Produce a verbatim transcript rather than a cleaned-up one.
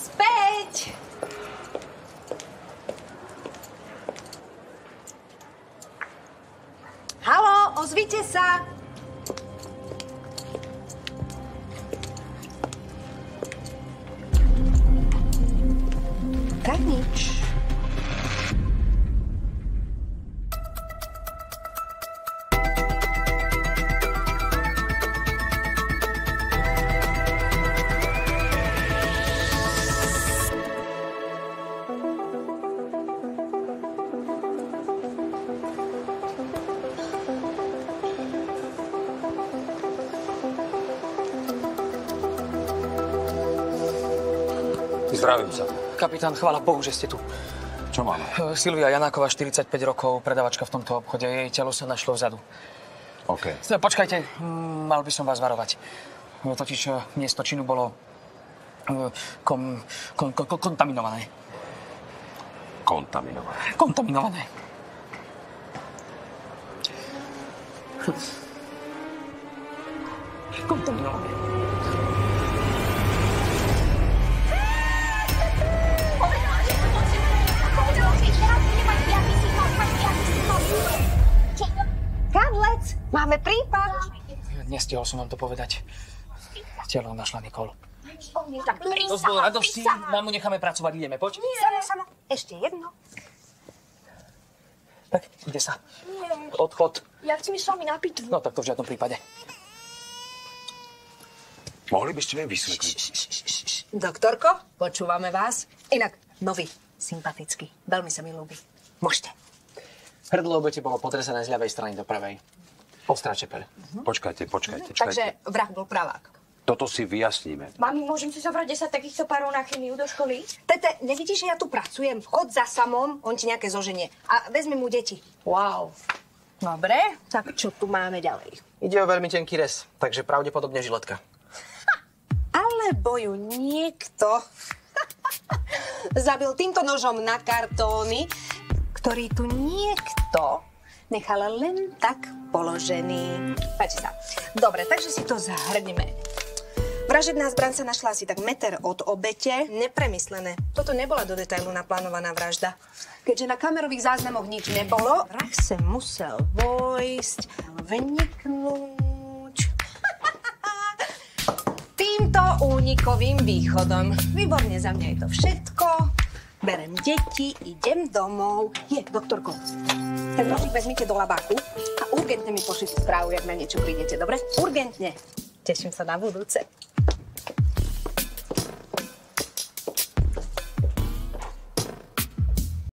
Späť! Haló, ozvite sa! Tak nič. Zdravím sa. Kapitán, chvála Bohu, že ste tu. Čo máme? Silvia Janáková, štyridsaťpäť rokov, predavačka v tomto obchode. Jej telo sa našlo vzadu. OK. Počkajte, mal by som vás varovať. Totiž miesto činu bolo kom, kom, kom, kontaminované. Kontaminované. Kontaminované. Kontaminované. Karlec, máme prípad. Nestihol som vám to povedať. Telo našla Nikol. Tak To bolo radosti, mamu necháme pracovať, ideme, poď. Samo, samo. Ešte jedno. Tak, ide sa. Odchod. Ja chcem ísť s vami na pitvu. No tak to v žiadnom prípade. Mohli by ste mi vysvetliť? Doktorko, počúvame vás. Inak, nový, sympatický. Veľmi sa mi ľúbi. Môžete. Hrdlo obete bolo potresené z ľavej strany do pravej. Ostrá čepeľ. Počkajte, počkajte, počkajte. Takže vrah bol pravák. Toto si vyjasníme. Mami, môžem si zobrať desať takýchto párov na chemiu do školy? Tete, nevidíš, že ja tu pracujem? Chod za samom, on ti nejaké zoženie. A vezmi mu deti. Wow. Dobre, tak čo tu máme ďalej? Ide o veľmi tenký rez, takže pravdepodobne žiletka. Alebo ju niekto zabil týmto nožom na kartóny, ktorý tu niekto nechal len tak položený. Páči sa. Dobre, takže si to zhrneme. Vražedná zbraň sa našla asi tak meter od obete. Nepremyslené. Toto nebola do detailu naplánovaná vražda. Keďže na kamerových záznamoch nič nebolo, vrah sa musel vojsť, vniknúť týmto únikovým východom. Výborne, za mňa je to všetko. Berem deti, idem domov. Je, doktorko, ten nožík vezmite do labáku a urgentne mi pošlite správu, jak na niečo prídete, dobre? Urgentne. Teším sa na budúce.